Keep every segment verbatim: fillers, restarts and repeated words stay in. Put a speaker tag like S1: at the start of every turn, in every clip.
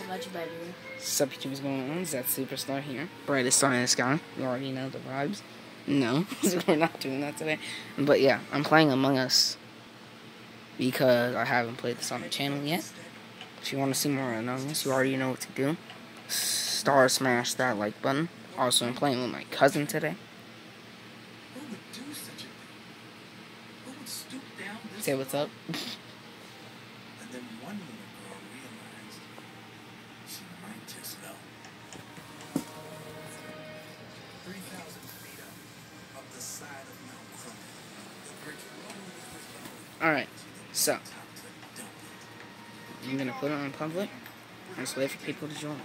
S1: Much better.
S2: Sup, YouTube, what's going on? Is that Superstar here? Brightest star in the sky. You already know the vibes. No, we're not doing that today. But yeah, I'm playing Among Us because I haven't played this on the channel yet. If you want to see more Among Us, you already know what to do. Star smash that like button. Also, I'm playing with my cousin today. Say what's up.
S3: And then one little girl realized she might just know. Three thousand feet up, up the side of Mount Crumpet, the brick road.
S2: Alright, so I'm gonna put it on public and just wait for people to join.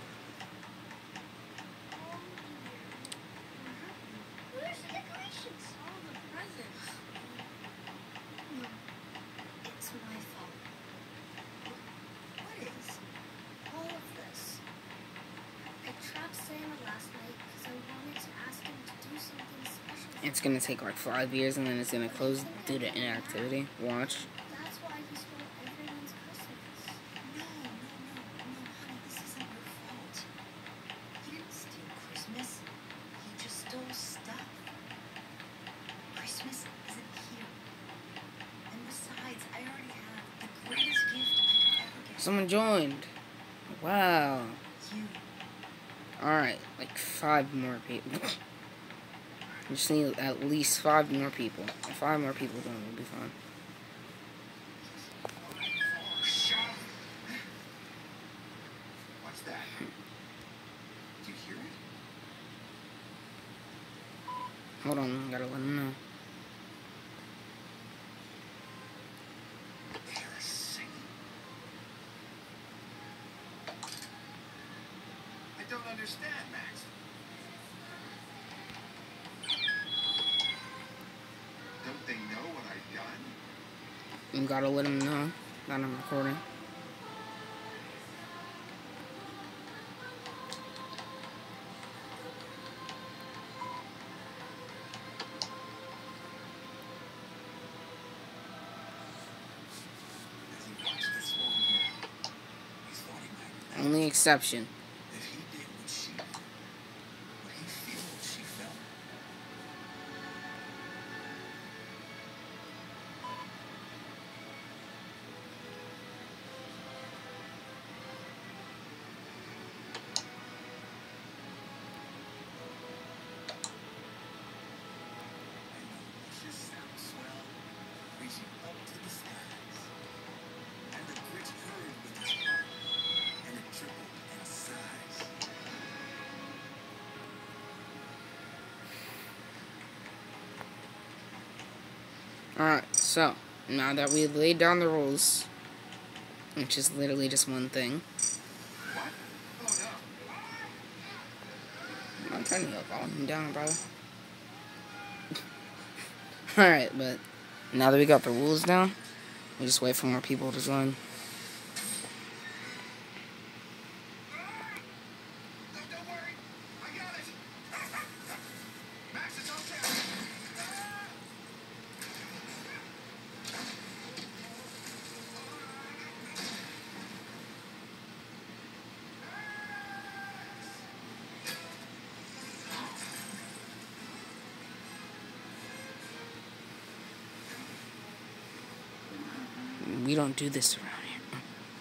S2: It's gonna take like five years and then it's gonna close due to inactivity. Watch.
S4: That's why he stole everyone's Christmas. No, no, no, no, honey, this isn't your fault. He didn't steal Christmas. He just stole stuff. Christmas isn't here. And besides, I already have the greatest gift I could ever get.
S2: Someone joined. Wow.
S4: You.
S2: Alright, like five more people. We just need at least five more people. If five more people join, we'll be fine.
S3: What's that? Do you hear it?
S2: Hold on, I gotta let them know.
S3: They're singing. I don't understand, Max. Don't they know what I've done?
S2: You gotta let them know that I'm recording.
S3: As he watched the small girl, he thought he might.
S2: Only exception.
S3: If he did what she did, would he feel what she felt? And the luscious sound swell, reaching up to the skies. And the Grinch hurried with his heart, and it tripled in size.
S2: Alright, so now that we've laid down the rules, which is literally just one thing.
S3: What? Oh no.
S2: I'm turning your volume down, brother. Alright, but now that we got the rules down, we just wait for more people to join.
S3: No, don't worry. I got it. Max is okay.
S2: We don't do this around here.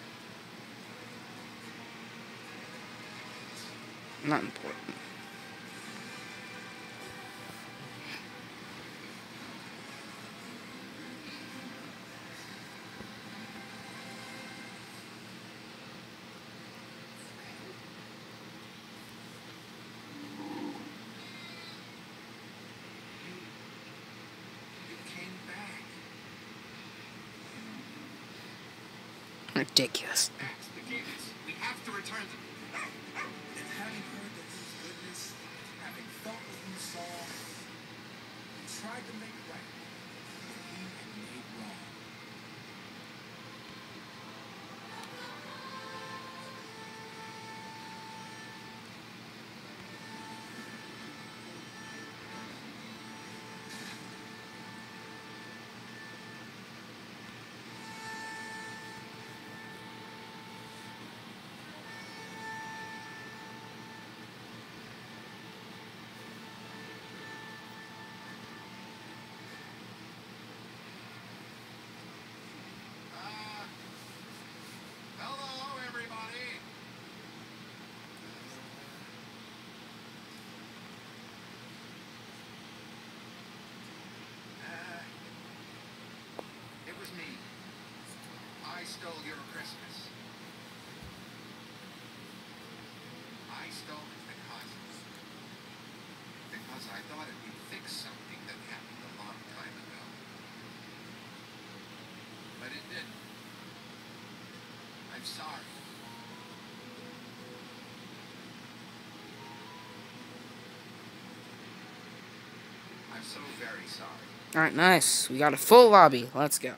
S2: Not important.
S3: You came back.
S2: Ridiculous.
S3: Max, the demons. We have to return them. And having heard the news goodness, having felt what you saw, we tried to make right what he had made wrong. stole your Christmas? I stole it because, because I thought it would fix something that happened a long time ago. But it didn't. I'm sorry. I'm so very sorry.
S2: Alright, nice. We got a full lobby. Let's go.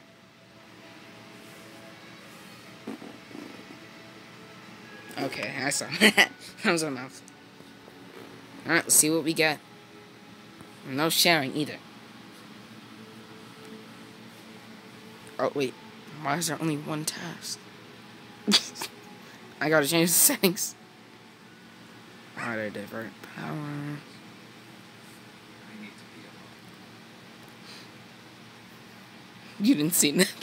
S2: Okay, I saw that. That was a mouth. Alright, let's see what we get. No sharing either. Oh, wait. Why is there only one task? I gotta change the settings. Alright, I divert power.
S3: I need to be alone.
S2: You didn't see that.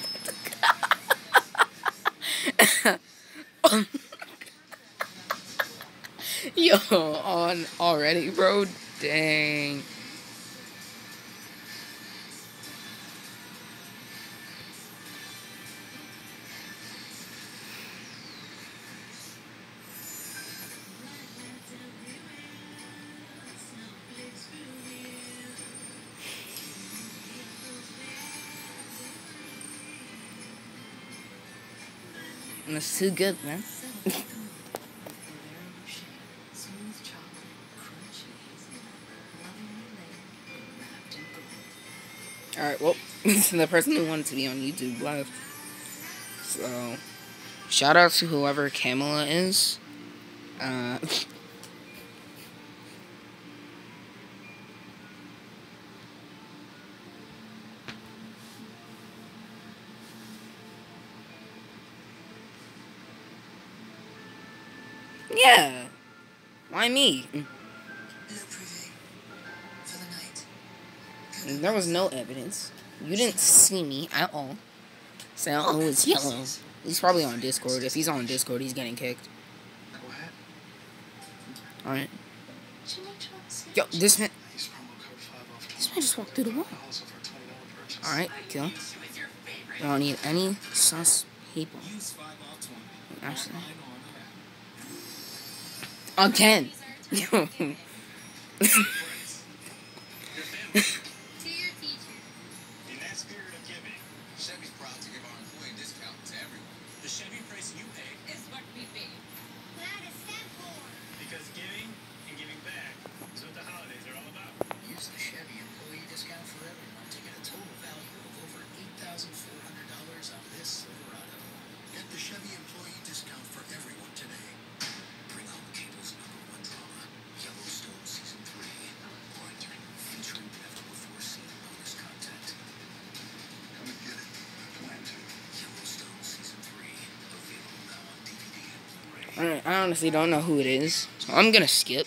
S2: Yo, on already, bro. Dang. That's too good, man. Alright, well, the person who wanted to be on YouTube left. So, shout out to whoever Kamala is. Uh, yeah. Why me? There was no evidence. You didn't see me at all. Say, oh, it's yellow. He's probably on Discord. If he's on Discord, he's getting kicked. Alright. Yo, this man... This man just walked through the wall. Alright, kill. We don't need any sus people. Actually. Again! Yo.
S3: Chevy's proud to give our employee discount to everyone. The Chevy price you pay is what we pay.
S4: That is sad for.
S1: Because giving and giving back is what the holidays are all about.
S5: Use the Chevy employee discount for everyone to get a total value of over eight thousand four hundred dollars on this Silverado. Get the Chevy employee discount for everyone today. Bring home cable's number one drama, Yellowstone Season three. Pointer, featuring never before seen bonus content.
S3: Come and get it. I plan to.
S5: Yellowstone Season three, available now on D V D and Blu-ray.
S2: Alright, I honestly don't know who it is. So I'm gonna skip.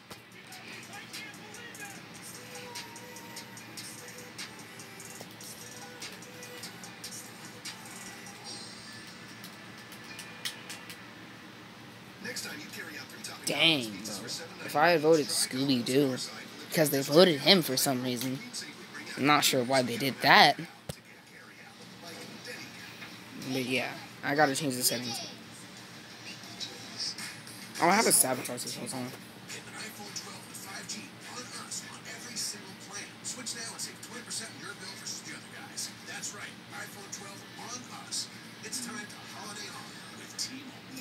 S3: Next time you carry out three topping
S2: Dang,
S3: pizzas
S2: bro.
S3: for seven
S2: If I had voted Scooby-Doo, because they voted him for some reason. I'm not sure why they did that. But yeah, I gotta change the settings. Oh, I have a sabotage this whole time.
S3: Get an iPhone twelve with five G on us on every single plan. Switch now and save twenty percent on your bill versus the other guys. That's right, iPhone twelve on us. It's time to holiday on with T-Mobile.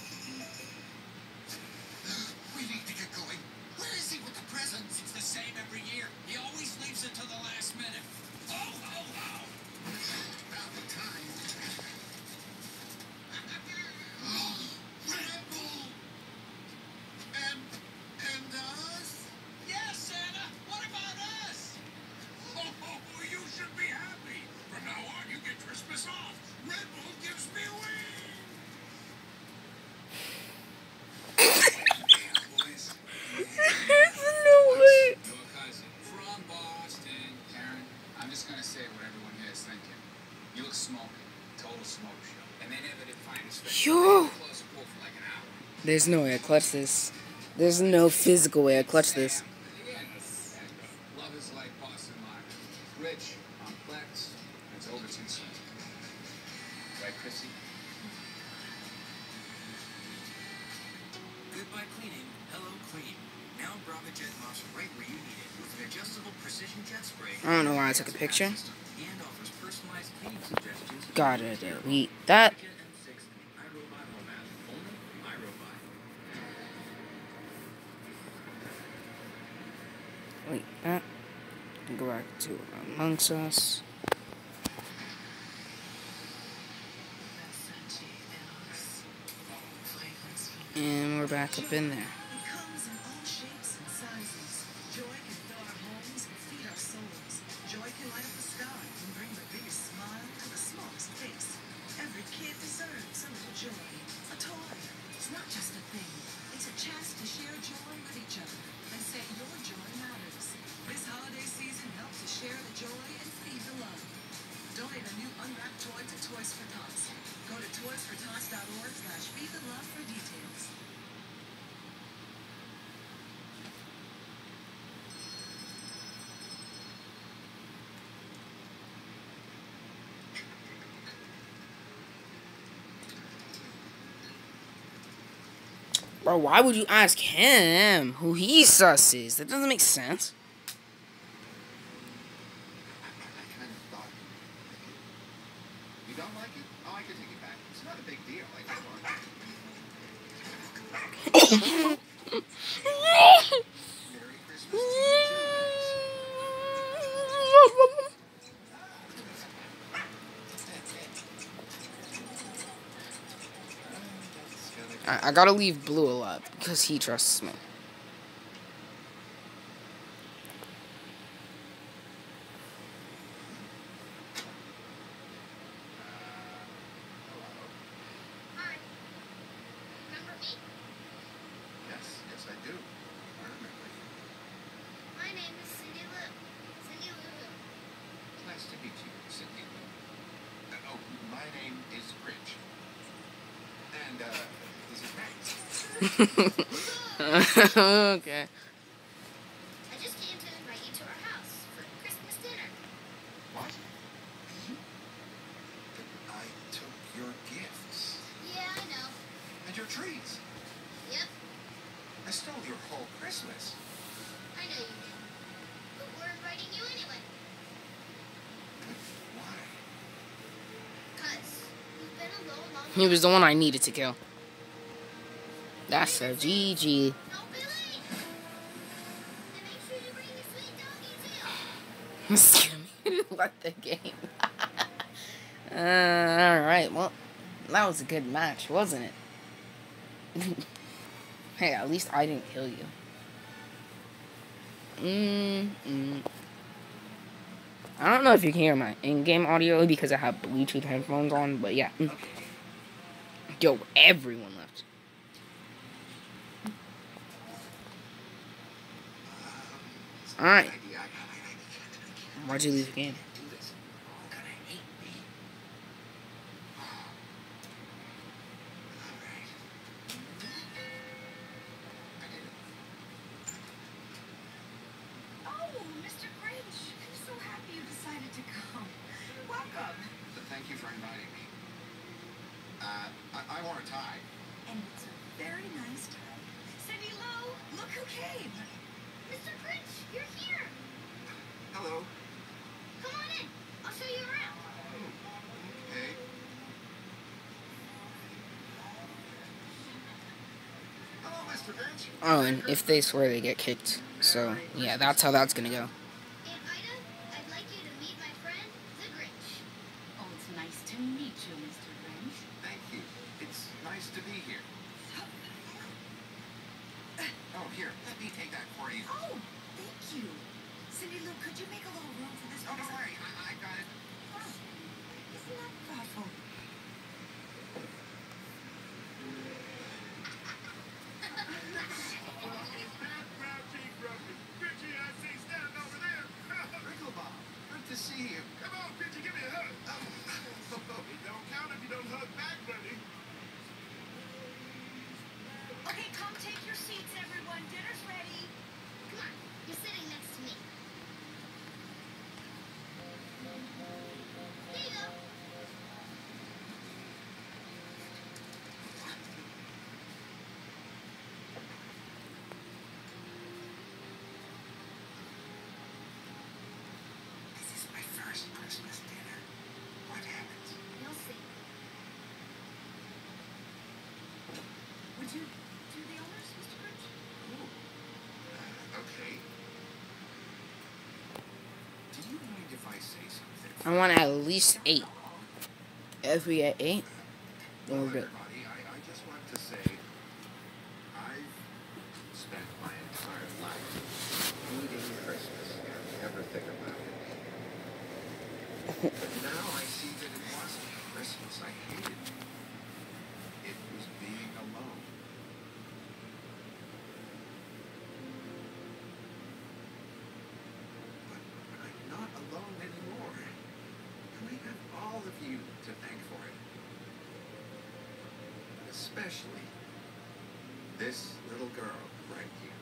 S3: We need to get going. Where is he with the presents? It's the same every year. He always leaves it till the last minute. Oh, oh, oh. About the time. Red Bull. And, and us? Yes, Santa. What about us? Oh, you should be happy. From now on, you get Christmas off. Red Bull gives me wings.
S2: There's no way.
S3: Your cousin from Boston, Karen. I'm just gonna say what everyone here is thinking. You look smoking. Total smoke show. And they never did find his face.
S2: Yo.
S3: Close the pool for like an hour.
S2: There's no way I clutch this. There's no physical way I clutch this.
S3: Love is like Boston Lager. Rich, complex, and it's over too soon. Right, Chrissy? by cleaning Hello Clean. Now Brava Jet mops right where you need it with an adjustable precision jet spray.
S2: I don't know why I took a picture.
S3: And offers personalized cleaning suggestions.
S2: Gotta delete that.
S3: Brava Jet M six iRobot Home app. Only from iRobot.
S2: Wait, that. Go back to Amongst Us. And we're back up in there.
S6: It comes in all shapes and sizes. Joy can fill our homes and feed our souls. Joy can light up the sky and bring the biggest smile to the smallest face. Every kid deserves a little joy. A toy. It's not just a thing. It's a chance to share joy with each other and say your joy matters. This holiday season, help to share the joy and feed the love. Donate a new unwrapped toy to Toys for Tots. Go to toys for tots dot org slash feed the love for details.
S2: Bro, why would you ask him who he sus is? That doesn't make sense.
S5: I kind of thought you don't like it. Oh, I can take it back. It's not a big deal. Like, come on. Merry Christmas to you too,
S2: I, I gotta leave Blue alive because he trusts me.
S4: Hi. Remember me?
S5: Yes, yes, I do. I remember you.
S4: My name is Cindy Lou. Cindy Lulu.
S5: It's nice to meet you, Cindy Lou. Uh, oh, my name is Grinch. And, uh, this is Max.
S2: Okay.
S4: I just came to invite you to our house for Christmas dinner.
S5: What? Me? I took your gifts.
S4: Yeah, I know.
S5: And your trees.
S4: Yep,
S5: I stole your whole Christmas.
S4: I know you did. But we're inviting you anyway.
S5: Why?
S4: Cause you've been alone long
S2: He was the one I needed to kill. That's a G G.
S4: Don't be late. And make sure you bring your sweet doggy too.
S2: Let the game. uh, Alright, well, that was a good match, wasn't it? Hey, at least I didn't kill you. Mm, mm. I don't know if you can hear my in-game audio because I have Bluetooth headphones on, but yeah. Yo, everyone left. Alright. Why'd you leave the game?
S6: Oh, Mister Grinch, I'm so happy you decided to come. Welcome.
S5: Thank you for inviting me. Uh, I, I wore a tie.
S6: And it's a very nice time. Cindy Lou, look who came.
S4: Mister Grinch, you're here.
S5: Hello.
S4: Come on in. I'll show you around.
S5: Okay. Hello, Mister Grinch.
S2: Oh, and if they swear, they get kicked. So, yeah, that's how that's gonna go.
S4: And Ida, I'd like you to meet my friend, the Grinch.
S6: Oh, it's nice to meet you, Mister Grinch.
S5: Thank you. It's nice to be here. Oh, here. Let me take that for you.
S6: Oh, thank you. Cindy Lou, could you make a little room for this?
S5: Oh, don't worry. I, I got it.
S6: Oh, isn't that thoughtful?
S5: Wriggleball. Good to see you.
S1: Come on, Grinch, give me a hug.
S5: Oh.
S1: It don't count if you don't hug back, buddy.
S6: Okay, come take your seats, everyone. Dinner's ready.
S4: Come on, you're sitting next to me. Here you go.
S2: I want at least eight. If we get eight, then we're good.
S3: Everybody, I, I just want to say, I've spent my entire life hating Christmas and everything about it. But now I see that it wasn't Christmas I hated. It was being alone. But I'm not alone anymore. And I have all of you to thank for it. But especially this little girl right here.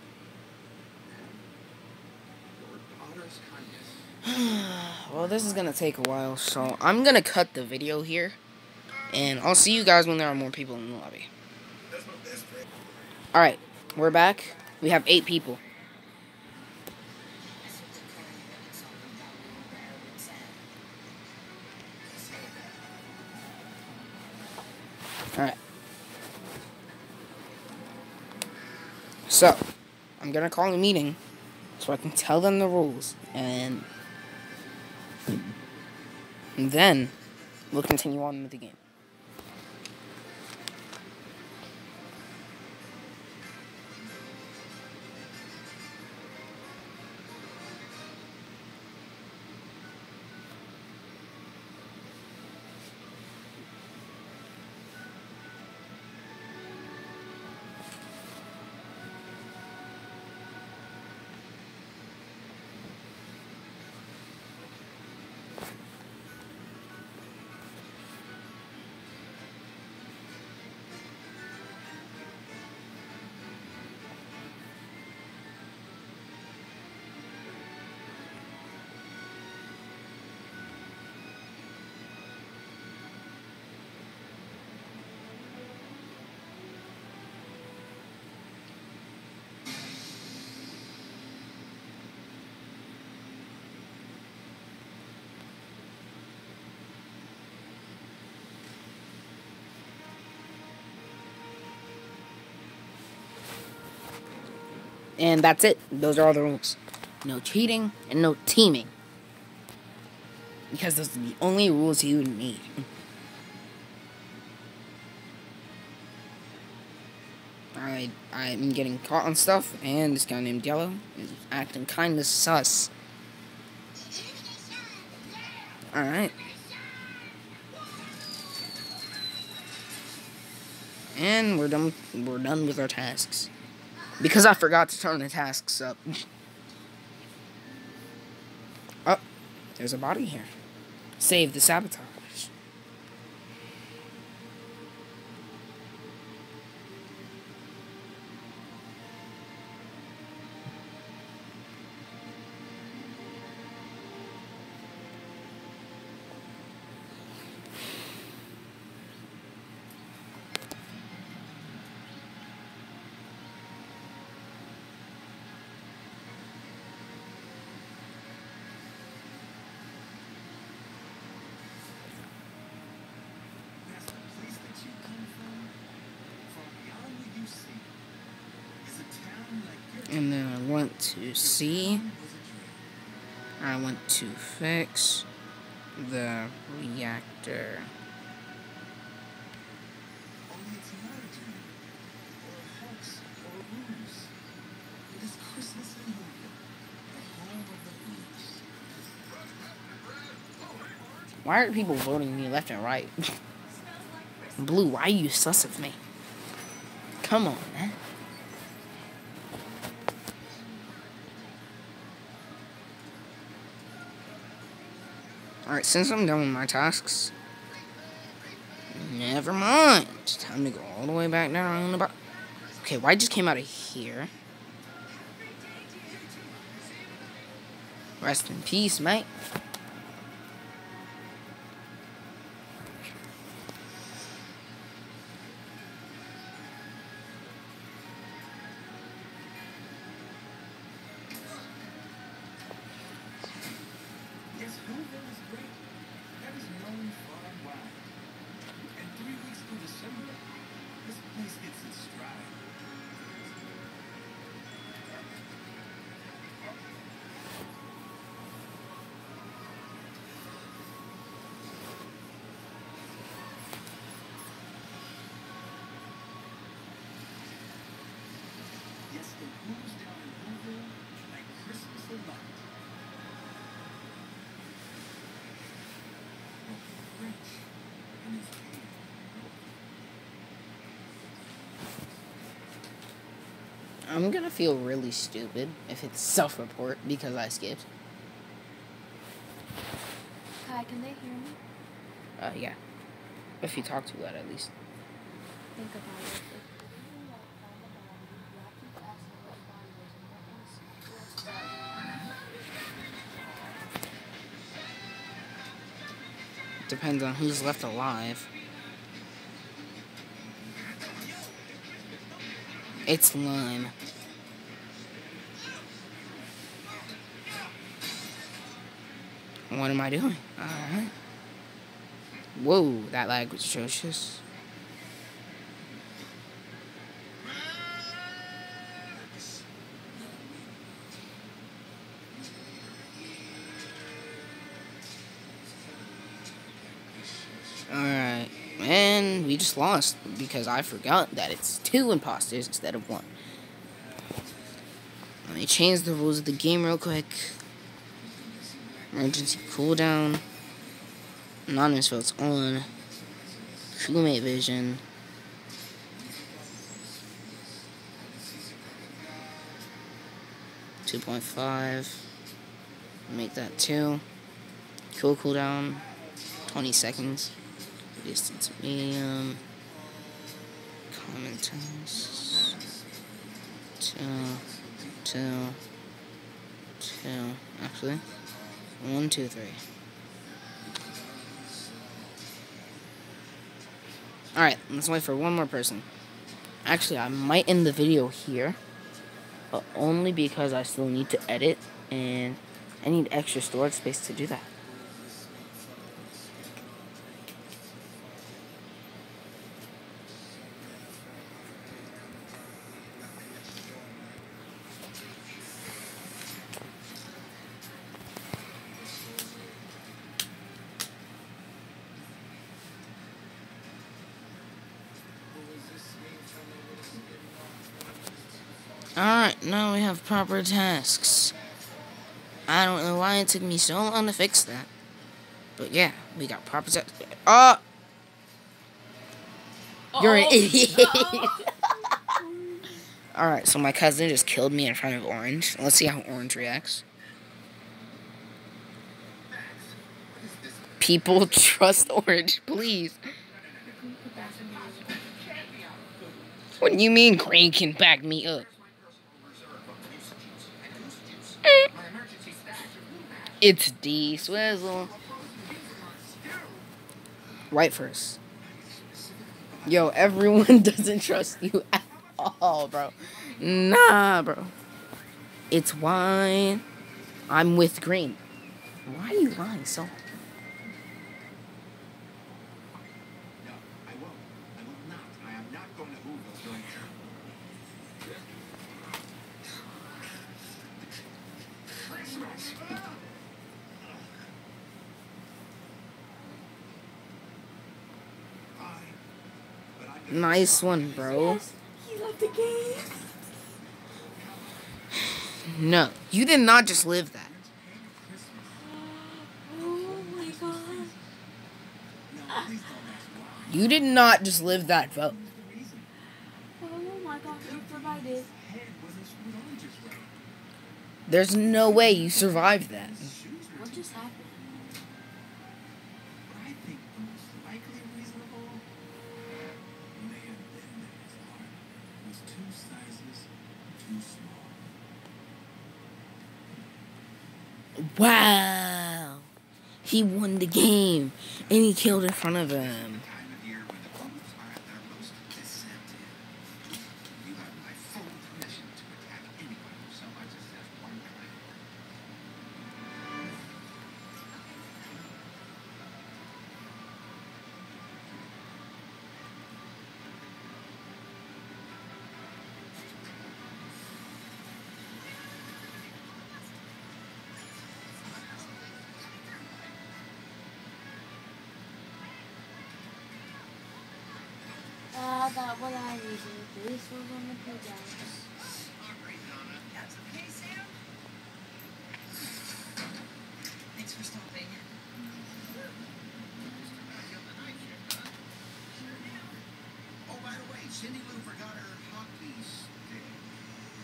S3: And your daughter's kindness.
S2: Well, this is gonna take a while, so I'm gonna cut the video here, and I'll see you guys when there are more people in the lobby. Alright, we're back. We have eight people. Alright. So, I'm gonna call a meeting so I can tell them the rules, and And then, we'll continue on with the game. And that's it. Those are all the rules. No cheating and no teaming. Because those are the only rules you need. I, I'm getting caught on stuff, and this guy named Yellow is acting kind of sus. Alright. And we're done, we're done with our tasks. Because I forgot to turn the tasks up. Oh, there's a body here. Save the sabotage.
S3: That's the place that you come from. From beyond what you see is a town like your
S2: And then I went to see.
S3: town was a dream.
S2: I went to fix the reactor.
S3: Only it's not a dream, or a hoax, or a ruse. It is Christmas in Louisville, the home of the Blues.
S2: Why are people voting me left and right? Blue, why are you sus of me? Come on, man. Alright, since I'm done with my tasks, never mind. It's time to go all the way back down the bottom. Okay, well, I just came out of here. Rest in peace, mate.
S3: Yes, Louisville is great. That is known far and wide. And three weeks through December, this place gets its stride.
S2: I'm gonna feel really stupid if it's self-report because I skipped.
S4: Kai, can they hear me?
S2: Uh, yeah. If you talk too loud, at least.
S4: Think about it.
S2: Depends on who's left alive. It's Lime. What am I doing? Alright. Whoa, that lag was atrocious. Alright. And we just lost because I forgot that it's two imposters instead of one. Let me change the rules of the game real quick. Emergency cooldown. Anonymous votes on. Crewmate vision. two point five. Make that two. Cool cooldown. twenty seconds. Distance medium. Common task. Two. Two. Two. Actually. One, two, three. Alright, let's wait for one more person. Actually, I might end the video here. But only because I still need to edit. And I need extra storage space to do that. Alright, now we have proper tasks. I don't know why it took me so long to fix that. But yeah, we got proper tasks. Oh! You're an idiot. Alright, so my cousin just killed me in front of Orange. Let's see how Orange reacts. People trust Orange, please. What do you mean Green can back me up? It's D Swizzle. White first. Yo, everyone doesn't trust you at all, bro. Nah, bro. It's wine. I'm with Green. Why are you lying so?
S3: No, I won't. I will not. I am not going to Whoville during Christmas.
S2: Nice one, bro.
S4: He left the game.
S2: No, you did not just live that.
S4: Oh my god.
S2: You did not just live that vote.
S4: Oh my god, you provided.
S2: There's no way you survived that.
S4: What just happened?
S3: I think the most likely reasonable may have been that his heart was two sizes too small.
S2: Wow. He won the game, and he killed in front of him.
S3: Time of year when the wolves are at their most deceptive. You have my full permission to attack anyone who so much as says one kind word.
S4: Ah, that what I needed. This was on the playground.
S6: Thanks for stopping.
S5: Oh, by the way, Cindy Lou forgot her hockey stick.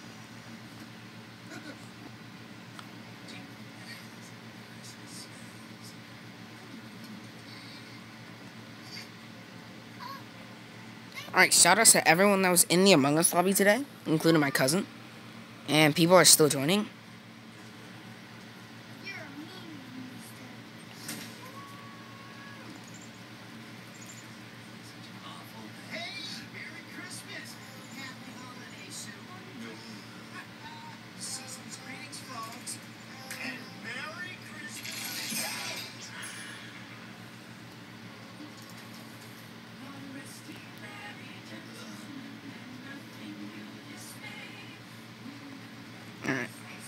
S2: Alright, shout out to everyone that was in the Among Us lobby today, including my cousin. And people are still joining.
S4: You're a mean one,
S5: Hey, Merry Christmas! Happy holidays, Sue. Season's greetings, folks. And Merry Christmas!
S2: Alright.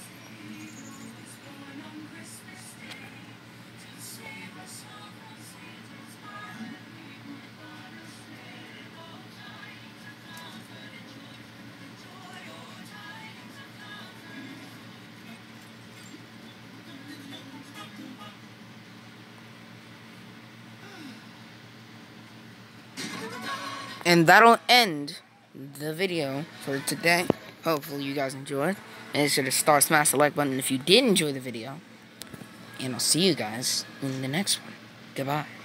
S2: And that'll end the video for today. Hopefully you guys enjoyed. And sure to start, smash the like button if you did enjoy the video. And I'll see you guys in the next one. Goodbye.